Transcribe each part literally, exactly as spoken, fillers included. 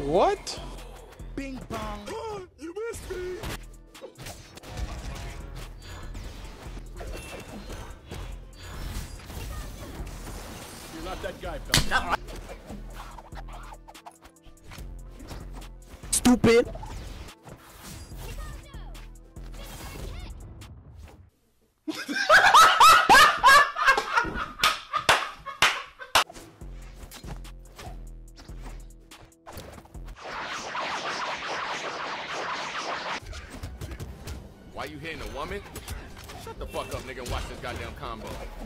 What? Bing bong. Oh, you missed me. You're not that guy, pal. Stupid. Why you hitting a woman? Shut the fuck up, nigga, and watch this goddamn combo.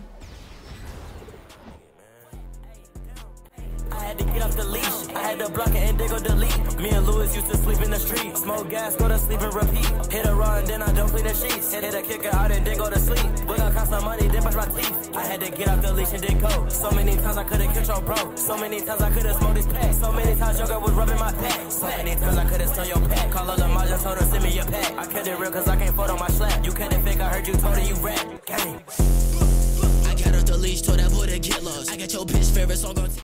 I had to get off the leash. I had to block it and they go delete. Me and Louis used to sleep in the street. Smoke gas, go to sleep and repeat. Hit a run, then I don't clean the sheets. Hit a kick it out and then go to sleep. But I cost some money, then brush my teeth. I had to get off the leash and then go. So many times I could've control bro. So many times I could've smoked this pack. So many times your girl was rubbing my back. So many times I could've stole your pack. Call all the margin, told her send me your pack. I kept it real cause I can't fold on my slap. You couldn't fake, I heard you told her you rap. Gang. I got off the leash, told that boy to get lost. I got your bitch favorite song on